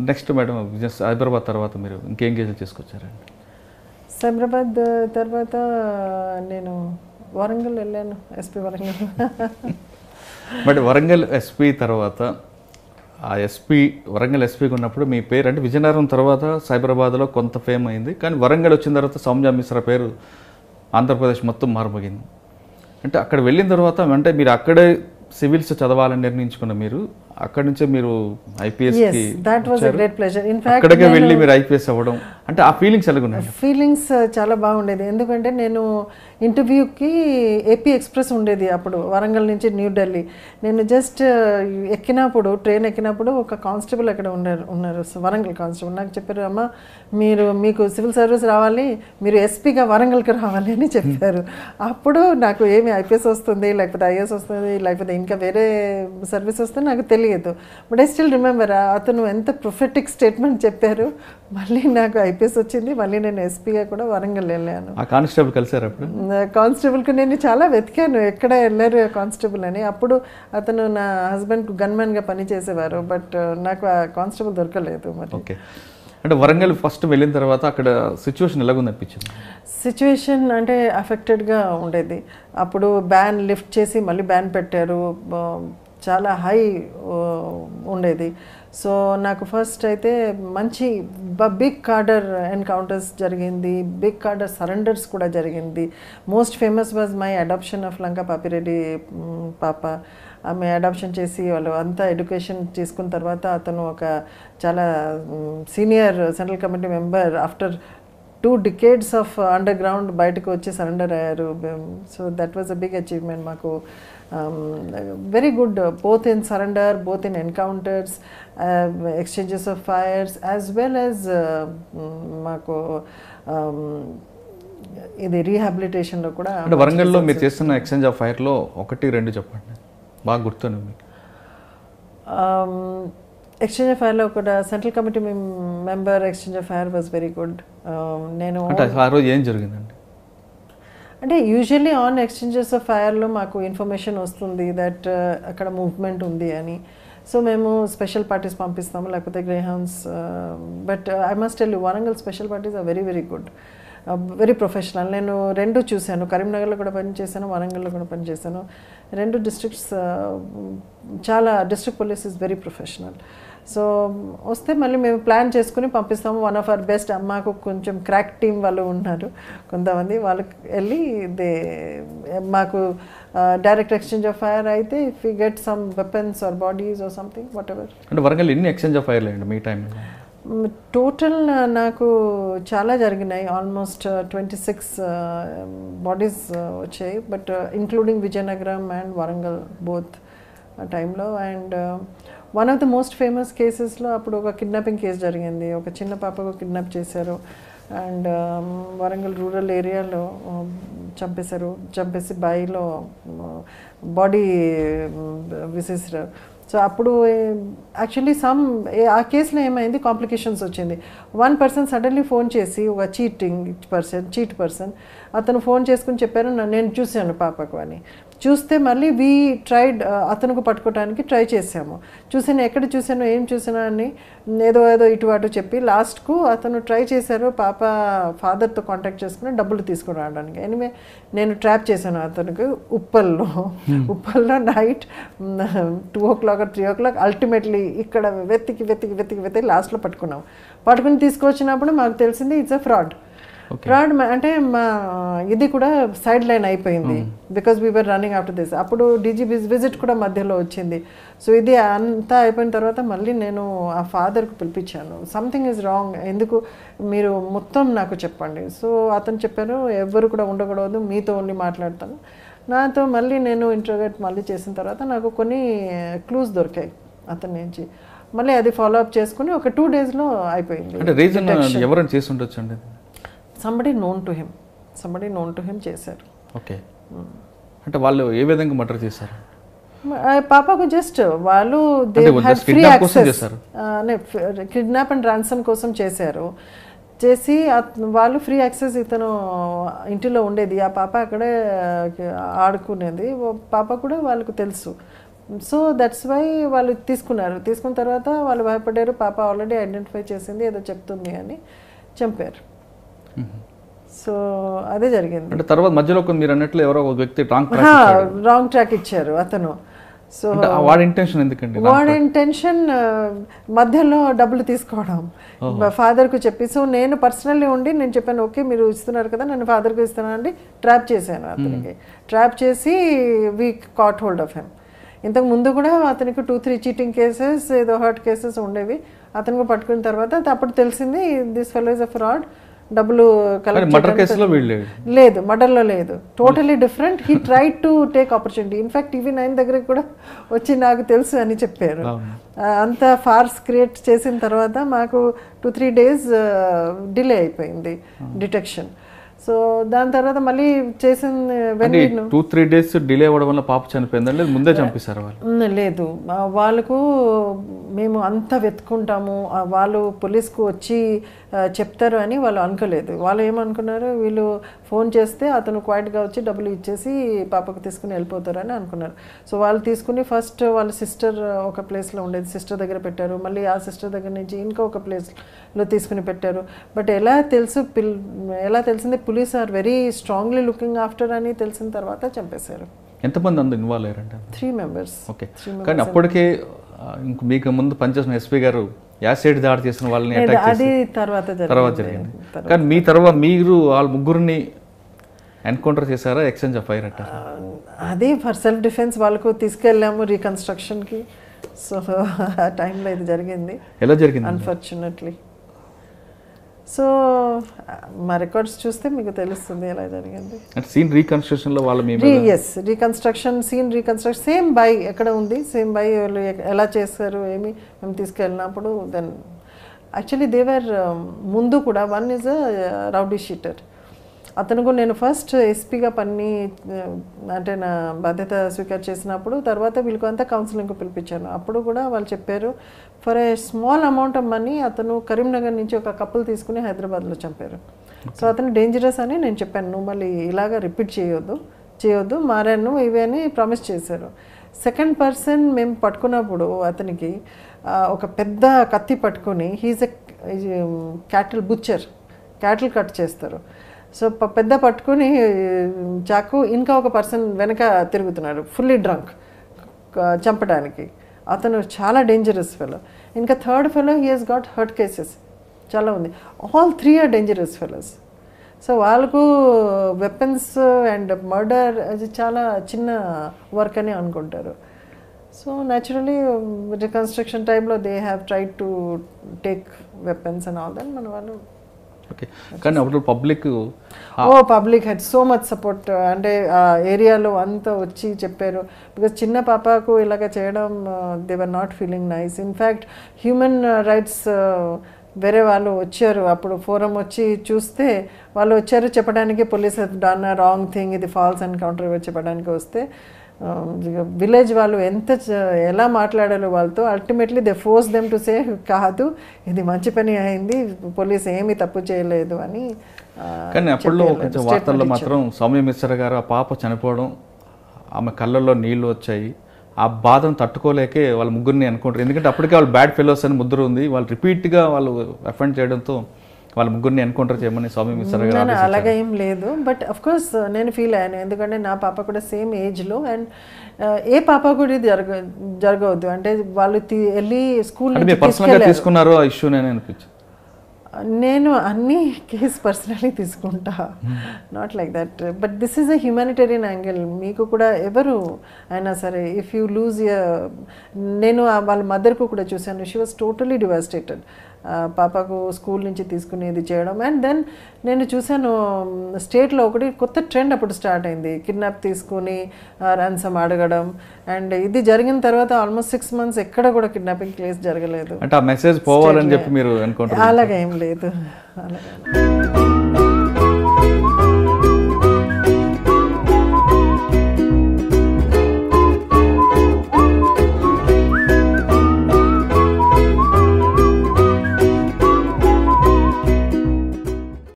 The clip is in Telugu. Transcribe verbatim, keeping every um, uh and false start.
నెక్స్ట్ మేడం జస్ట్ హైదరాబాద్ తర్వాత మీరు ఇంకేం కేసులు తీసుకొచ్చారండి? సైబరాబాద్ తర్వాత నేను వరంగల్ వెళ్ళాను, SP Warangal. But Warangal SP తర్వాత ఆ ఎస్పీ వరంగల్ ఎస్పీగా ఉన్నప్పుడు మీ పేరు అంటే విజయనగరం తర్వాత సైబరాబాద్లో కొంత ఫేమ్ అయింది, కానీ వరంగల్ వచ్చిన తర్వాత సౌమ్య మిశ్రా పేరు ఆంధ్రప్రదేశ్ మొత్తం మారుమోగింది. అంటే అక్కడ వెళ్ళిన తర్వాత అంటే మీరు అక్కడే సివిల్స్ చదవాలని నిర్ణయించుకున్న మీరు అక్కడ నుంచే మీరు ఐపీఎస్ అక్కడికే వెళ్ళి మీరు ఐపీఎస్ అవ్వడం అంటే ఆ ఫీలింగ్స్ ఎలాగున్నాయి? ఫీలింగ్స్ చాలా బాగుండేది. ఎందుకంటే నేను ఇంటర్వ్యూకి ఏపీ ఎక్స్ప్రెస్ ఉండేది అప్పుడు వరంగల్ నుంచి న్యూఢిల్లీ. నేను జస్ట్ ఎక్కినప్పుడు ట్రైన్ ఎక్కినప్పుడు ఒక కానిస్టేబుల్ అక్కడ ఉన్నారు ఉన్నారు వరంగల్ కానిస్టేబుల్ నాకు చెప్పారు, అమ్మ మీరు మీకు సివిల్ సర్వీస్ రావాలి, మీరు ఎస్పీగా వరంగల్కి రావాలి అని చెప్పారు. అప్పుడు నాకు ఏమి ఐపీఎస్ వస్తుంది లేకపోతే ఐఏఎస్ వస్తుంది లేకపోతే ఇంకా వేరే సర్వీస్ వస్తుంది నాకు తెలియదు. బట్ ఐ స్టిల్ రిమెంబర్ అతను ఎంత ప్రొఫెటిక్ స్టేట్మెంట్ చెప్పారు. మళ్ళీ నాకు ఐపీఎస్ వచ్చింది, మళ్ళీ నేను ఎస్పీగా కూడా వరంగల్ వెళ్ళాను. ఆ కానిస్టేబుల్ కలిసారు అప్పుడు? కానిస్టేబుల్కి నేను చాలా వెతికాను ఎక్కడ వెళ్ళారు కానిస్టేబుల్ అని. అప్పుడు అతను నా హస్బెండ్ గన్మెన్గా పనిచేసేవారు, బట్ నాకు ఆ కానిస్టేబుల్ దొరకలేదు. మరి ఓకే, అంటే వరంగల్ ఫస్ట్ వెళ్ళిన తర్వాత అక్కడ సిచ్యువేషన్ ఎలాగుంది అనిపించింది? సిచ్యువేషన్ అంటే అఫెక్టెడ్గా ఉండేది. అప్పుడు బ్యాన్ లిఫ్ట్ చేసి మళ్ళీ బ్యాన్ పెట్టారు, చాలా హై ఉండేది. సో నాకు ఫస్ట్ అయితే మంచి బిగ్ కార్డర్ ఎన్కౌంటర్స్ జరిగింది, బిగ్ కార్డర్ సరెండర్స్ కూడా జరిగింది. Most famous was my adoption of Lanka Papireddy పాప. ఆమె అడాప్షన్ చేసి వాళ్ళు అంతా ఎడ్యుకేషన్ తీసుకున్న తర్వాత అతను ఒక చాలా senior central committee member after two decades of underground బయటకు వచ్చి సరెండర్ అయ్యారు. So that was a big achievement మాకు. Very good both in surrender, both in encounters, exchanges of fires as well as మాకు ఇది రీహాబిలిటేషన్లో కూడా. అంటే వరంగల్లో మీరు చేస్తున్న ఎక్స్చేంజ్ ఆఫ్ ఫైర్లో ఒకటి రెండు చెప్పండి బాగా గుర్తుంది మీకు. ఎక్స్చేంజ్ ఆఫ్ ఫైర్లో కూడా central committee member exchange of fire was very good. నేను అంటే ఆ రోజు ఏం జరిగిందండి? అంటే యూజువల్లీ ఆన్ ఎక్స్చేంజెస్ ఆఫ్ ఫైర్లో మాకు ఇన్ఫర్మేషన్ వస్తుంది దట్ అక్కడ మూవ్మెంట్ ఉంది అని. సో మేము స్పెషల్ పార్టీస్ పంపిస్తాము లేకపోతే Greyhounds. But I must tell you Warangal special parties are very very good, very professional. నేను రెండు చూశాను, కరీంనగర్లో కూడా పనిచేశాను, వరంగల్లో కూడా పనిచేశాను. రెండు డిస్ట్రిక్ట్స్ చాలా district police is very professional. So వస్తే మళ్ళీ మేము ప్లాన్ చేసుకుని పంపిస్తాము. వన్ ఆఫ్ అవర్ బెస్ట్ మాకు కొంచెం క్రాక్ టీమ్ వాళ్ళు ఉన్నారు కొంతమంది, వాళ్ళకి వెళ్ళి దే మాకు డైరెక్ట్ ఎక్స్చేంజ్ ఆఫ్ ఫైర్ అయితే if you get some weapons or bodies or something whatever. అంటే వరంగల్ ఎన్ని ఎక్స్చేంజ్ ఆఫ్ ఫైర్ లేండి మీ టైంలో? టోటల్ నాకు చాలా జరిగినాయి, ఆల్మోస్ట్ ట్వంటీ సిక్స్ బాడీస్ వచ్చాయి, but including Vizianagaram and Warangal both ఆ టైంలో. And one of the most famous కేసెస్లో అప్పుడు ఒక కిడ్నాపింగ్ కేసు జరిగింది, ఒక చిన్న పాపకు కిడ్నాప్ చేశారు అండ్ వరంగల్ రూరల్ ఏరియాలో చంపేశారు. చంపేసి బాయిలో బాడీ విసేసారు. సో అప్పుడు యాక్చువల్లీ సమ్ ఆ కేసులో ఏమైంది, కాంప్లికేషన్స్ వచ్చింది. వన్ పర్సన్ సడన్లీ ఫోన్ చేసి, ఒక చీటింగ్ పర్సన్ చీట్ పర్సన్ అతను ఫోన్ చేసుకుని చెప్పారు నేను చూశాను పాపకు అని. చూస్తే మళ్ళీ వీ ట్రైడ్ అతనికి పట్టుకోవడానికి ట్రై చేసాము. చూసాను ఎక్కడ చూసాను ఏం చూసాను అని ఏదో ఏదో ఇటు అటు చెప్పి లాస్ట్కు అతను ట్రై చేశారు పాప ఫాదర్తో కాంటాక్ట్ చేసుకుని డబ్బులు తీసుకుని రావడానికి. ఎనివే నేను ట్రాప్ చేశాను అతనికి ఉప్పల్లో. ఉప్పల్లో night two o'clock three o'clock ultimately ఇక్కడ వెతికి వెతికి వెతికి వెతికి లాస్ట్లో పట్టుకున్నాం. పట్టుకుని తీసుకొచ్చినప్పుడు మాకు తెలిసింది ఇట్స్ అ ఫ్రాడ్. ఫ్రాడ్ అంటే మా ఇది కూడా సైడ్ లైన్ అయిపోయింది because we were running after this. అప్పుడు డీజీ విజిట్ కూడా మధ్యలో వచ్చింది. సో ఇది అంతా అయిపోయిన తర్వాత మళ్ళీ నేను ఆ ఫాదర్కు పిలిపించాను, సంథింగ్ ఈజ్ రాంగ్, ఎందుకు మీరు మొత్తం నాకు చెప్పండి. సో అతను చెప్పారు ఎవరు కూడా ఉండకూడదు, మీతో ఓన్లీ మాట్లాడతాను. నాతో మళ్ళీ నేను ఇంటర్వ్యూట్ మళ్ళీ చేసిన తర్వాత నాకు కొన్ని క్లూస్ దొరికాయి అతని నుంచి. మళ్ళీ అది ఫాలో అప్ చేసుకుని ఒక టూ డేస్లో అయిపోయింది. అంటే రీజన్ ఎవరైనా చేసి ఉండొచ్చు అండి? Somebody known to him somebody known to him చేశారు. ఓకే, అంటే వాళ్ళు ఏ విధంగా మర్డర్ చేశారు? పాపకు జస్ట్ వాళ్ళు free access kidnap and ransom కోసం చేశారు. చేసి వాళ్ళు ఫ్రీ యాక్సెస్ ఇతను ఇంటిలో ఉండేది, ఆ పాప అక్కడే ఆడుకునేది. పాప కూడా వాళ్ళకు తెలుసు సో దట్స్ వై వాళ్ళు తీసుకున్నారు. తీసుకున్న తర్వాత వాళ్ళు భయపడ్డారు, పాప ఆల్రెడీ ఐడెంటిఫై చేసింది, ఏదో చెప్తుంది అని చంపారు. సో అదే జరిగింది. అంటే తర్వాత మధ్యలో మీరు అన్నట్లు ఎవరో ఒక వ్యక్తి రాంగ్ రాంగ్ ట్రాక్ ఇచ్చారు అతను. సో వాడి ఇంటెన్షన్ ఎందుకండి? వాడి ఇంటెన్షన్ మధ్యలో డబ్బులు తీసుకోవడం ఫాదర్కు చెప్పి. సో నేను పర్సనల్లీ ఉండి నేను చెప్పాను, ఓకే మీరు ఇస్తున్నారు కదా నన్ను ఫాదర్కు ఇస్తానండి, ట్రాప్ చేశాను అతనికి. ట్రాప్ చేసి we caught hold of him. ఇంతకు ముందు కూడా అతనికి టూ త్రీ చీటింగ్ కేసెస్, ఏదో హర్ట్ కేసెస్ ఉండేవి. అతనికి పట్టుకున్న తర్వాత అప్పుడు తెలిసింది this fellow is a fraud, డబ్బులు కలెక్ట్ లేదు, మర్డర్లో లేదు, totally different. He try to take opportunity. In fact TV nine దగ్గరికి కూడా వచ్చి నాకు తెలుసు అని చెప్పారు. అంత ఫార్స్ క్రియేట్ చేసిన తర్వాత మాకు టూ త్రీ డేస్ డిలే అయిపోయింది డిటెక్షన్. సో దాని తర్వాత మళ్ళీ చేసిన టూ త్రీ డేస్ డిలే అవ్వడం వల్ల పాప చనిపోయిందండి, ముందే చంపేశారు వాళ్ళు? లేదు, వాళ్ళకు మేము అంతా వెతుకుంటాము, వాళ్ళు పోలీస్కు వచ్చి చెప్తారు అని వాళ్ళు అనుకోలేదు. వాళ్ళు ఏమనుకున్నారు, వీళ్ళు ఫోన్ చేస్తే అతను క్వైట్గా వచ్చి డబ్బులు ఇచ్చేసి పాపకు తీసుకుని వెళ్ళిపోతారని అనుకున్నారు. సో వాళ్ళు తీసుకుని ఫస్ట్ వాళ్ళ సిస్టర్ ఒక ప్లేస్లో ఉండేది, సిస్టర్ దగ్గర పెట్టారు. మళ్ళీ ఆ సిస్టర్ దగ్గర నుంచి ఇంకా ఒక ప్లేస్లో తీసుకుని పెట్టారు. బట్ ఎలా తెలుసు పిల్ ఎలా తెలిసింది, police are very strongly looking after అని తెలిసిన తర్వాత చంపేశారు. ఎంతమంది అందరూ ఇన్వాల్వ్ అయ్యారంటే? Three members. ఓకే, కానీ అప్పటికే ఇంక మీకు ముందు పనిచేసిన ఎస్పీ గారు యాసిడ్ దాడి చేసిన వాళ్ళని అది తర్వాత తర్వాత జరిగింది. కానీ మీ తర్వాత మీరు వాళ్ళ ముగ్గురిని ఎన్కౌంటర్ చేశారా, ఎక్స్చేంజ్ ఆఫ్ ఫైర్ అంటారా? అది ఫర్ సెల్ఫ్ డిఫెన్స్ వాళ్ళకు తీసుకెళ్ళాము రీకన్స్ట్రక్షన్కి. సో ఆ టైంలో ఇది జరిగింది. ఎలా జరిగింది అన్ఫార్చునేట్లీ? సో మా రికార్డ్స్ చూస్తే మీకు తెలుస్తుంది ఎలా జరిగింది. సీన్ రీకన్స్ట్రక్షన్ లో వాళ్ళు ఎస్ రీకన్స్ట్రక్షన్ సీన్ రీకన్స్ట్రక్షన్ సేమ్ బై ఎక్కడ ఉంది, సేమ్ బై వాళ్ళు ఎలా చేస్తారు ఏమి మేము తీసుకెళ్ళినప్పుడు. దెన్ యాక్చువల్లీ దేవర్ ముందు కూడా one is a rowdy sheeter. అతనుకు నేను ఫస్ట్ ఎస్పీగా పని అంటే నా బాధ్యత స్వీకారం చేసినప్పుడు తర్వాత వీళ్ళకు అంతా కౌన్సిలింగ్కి పిలిపించాను. అప్పుడు కూడా వాళ్ళు చెప్పారు for a small amount of money అతను కరీంనగర్ నుంచి ఒక కప్పులు తీసుకుని హైదరాబాద్లో చంపారు. సో అతను డేంజరస్ అని నేను చెప్పాను, నువ్వు మళ్ళీ ఇలాగా రిపీట్ చేయొద్దు చేయొద్దు మారాను ఇవి అని ప్రామిస్ చేశారు. సెకండ్ పర్సన్ మేము పట్టుకున్నప్పుడు అతనికి ఒక పెద్ద కత్తి పట్టుకొని he's a cattle butcher, cattle cut చేస్తారు. సో పెద్ద పట్టుకుని చాకు ఇంకా ఒక పర్సన్ వెనక తిరుగుతున్నాడు ఫుల్లీ డ్రంక్ చంపడానికి. అతను చాలా డేంజరస్ ఫెలో. ఇంకా third fellow he has got hurt cases చాలా ఉంది. All three are dangerous fellows. So వాళ్ళకు వెపన్స్ అండ్ మర్డర్ అది చాలా చిన్న వర్క్ అని అనుకుంటారు. సో న్యాచురలీ రికన్స్ట్రక్షన్ టైంలో they have tried to take weapons and all that. మన వాళ్ళు కానీ అప్పుడు public oh public had so much support. అంటే ఆ ఏరియాలో అంతా వచ్చి చెప్పారు. బికాజ్ చిన్న పాపకు ఇలాగ చేయడం they were not feeling nice. In fact human rights వేరే వాళ్ళు వచ్చారు అప్పుడు ఫోరం వచ్చి చూస్తే వాళ్ళు వచ్చారు చెప్పడానికి పోలీస్ డన్ రాంగ్ థింగ్, ఇది ఫాల్స్ ఎన్కౌంటర్ చెప్పడానికి వస్తే విలేజ్ వాళ్ళు ఎంత ఎలా మాట్లాడారు వాళ్ళతో. Ultimately they force them to say కాదు ఇది మంచి పని అయింది, పోలీస్ ఏమీ తప్పు చేయలేదు అని. కానీ అప్పట్లో కొంచెం వార్తల్లో మాత్రం సౌమ్య మిశ్రా గారు ఆ పాప చనిపోవడం, ఆమె కళ్ళల్లో నీళ్లు వచ్చాయి, ఆ బాధను తట్టుకోలేకే వాళ్ళ ముగ్గురిని అనుకుంటారు. ఎందుకంటే అప్పటికే వాళ్ళు బ్యాడ్ ఫెలోస్ అని ముద్ర ఉంది, వాళ్ళు రిపీట్గా వాళ్ళు అఫెండ్ చేయడంతో వాళ్ళ ముగ్గురిని ఎన్కౌంటర్ చేయమని సౌమ్య మిశ్రా గారు. అలాగా ఏం లేదు, బట్ అఫ్ కోర్స్ నేను ఫీల్ అయ్యాను. ఎందుకంటే నా పాప కూడా సేమ్ ఏజ్లో అండ్ ఏ పాప కూడా ఇది జరగ జరగవద్దు అంటే వాళ్ళు వెళ్ళి స్కూల్ తీసుకున్నారు ఆ ఇష్యూ నేను అనిపించింది. నేను అన్ని కేసు పర్సనలీ తీసుకుంటా, not like that. But this is a humanitarian angle. మీకు కూడా ఎవరు అయినా సరే ఇఫ్ యూ లూజ్ య నేను వాళ్ళ మదర్కు కూడా చూశాను, షీ వాజ్ టోటలీ డివాస్టేటెడ్. పాపకు స్కూల్ నుంచి తీసుకుని ఇది చేయడం. అండ్ దెన్ నేను చూశాను స్టేట్లో ఒకటి కొత్త ట్రెండ్ అప్పుడు స్టార్ట్ అయింది, కిడ్నాప్ తీసుకుని ర్యాన్సమ్ అడగడం. అండ్ ఇది జరిగిన తర్వాత ఆల్మోస్ట్ సిక్స్ మంత్స్ ఎక్కడ కూడా కిడ్నాపింగ్ కేసు జరగలేదు. అంటే ఆ మెసేజ్ పోవాలని చెప్పి మీరు అనుకుంటున్నారు? అలాగే ఏం లేదు, అలాగే